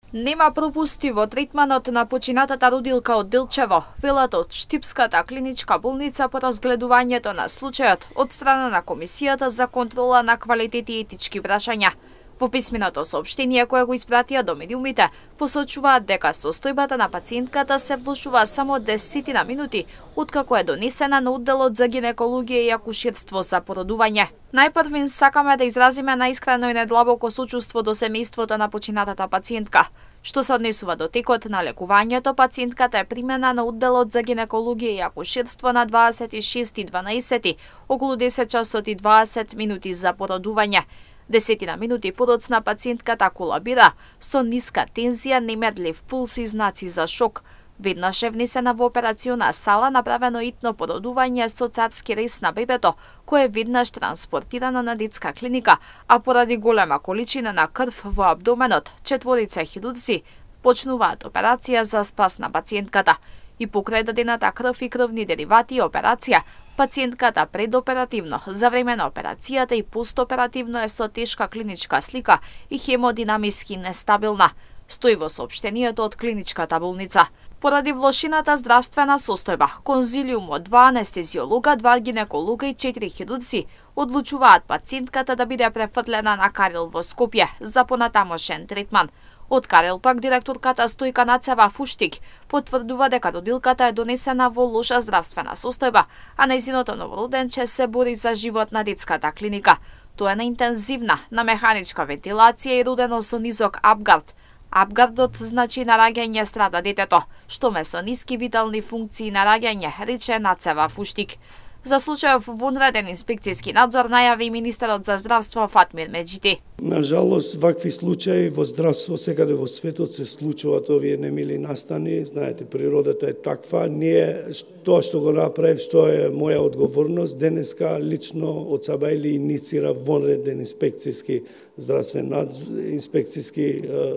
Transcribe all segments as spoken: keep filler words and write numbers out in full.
Нема пропусти во третманот на починатата родилка од Делчево, велат од Штипската клиничка болница по разгледувањето на случајот од страна на Комисијата за контрола на квалитет и етички прашања. Во писменото соопштение кое го испратија до медиумите, посочуваат дека состојбата на пациентката се влошува само десетина минути откако е донесена на одделот за гинекологија и акушерство за породување. Најпрвин сакаме да изразиме наискрено и недлабоко сочувство до семејството на починатата пациентка. Што се однесува до текот на лекувањето, пациентката е примена на одделот за гинекологија и акушерство на дваесет и шести дванаесети, околу десет часот и дваесет минути за породување. Десетина минути подоцна пациентката колабира со ниска тензија, немедлив пулс и знаци за шок. Веднаш е внесена во операциона сала, направено итно породување со царски рез на бебето, кое е веднаш транспортирано на детска клиника, а поради голема количина на крв во абдоменот, четворица хирурзи почнуваат операција за спас на пациентката. И покрај дадената крв и крвни деривати и операција, пациентката предоперативно, за време на операцијата и постоперативно е со тешка клиничка слика и хемодинамиски нестабилна, стои во соопштението од клиничката болница. Поради влошината здравствена состојба, конзилиум од два анестезиолога, два гинеколога и четири хирурзи одлучуваат пациентката да биде префрлена на Карел во Скопје за понатамошен третман. Од Карел пак директорката Стојка Нацева Фуштик потврдува дека родилката е донесена во лоша здравствена состојба, а нејзиното новороденче се бори за живот на детската клиника. Тоа е на интензивна, на механичка вентилација и родено со низок апгард. Апгардот значи на раѓање страда детето, што ме со ниски витални функции на раѓање, рече Нацева Фуштик. За случајов вонреден инспекцијски надзор најави министерот за здравство Фатмир Меджити. На жалост, вакви случаи во здравство секаде во светот се случуваат овие немили настани. Знаете, природата е таква. Ние тоа што го направив, што е моја одговорност, денеска лично од Сабајли иницира вонреден инспекцијски здравствен надзор, инспекцијски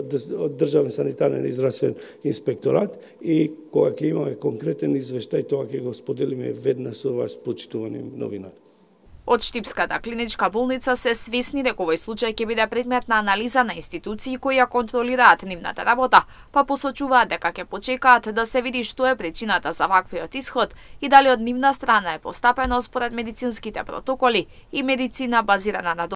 државен санитарен и здравствен инспекторат, и кога ќе имаме конкретен извештај, тоа ќе го споделиме веднаш со вас, почитувани новинари. Од Штипската клиничка болница се свесни дека овој случај ќе биде предмет на анализа на институции кои ја контролираат нивната работа, па посочуваат дека ќе почекаат да се види што е причината за ваквиот исход и дали од нивна страна е постапено според медицинските протоколи и медицина базирана на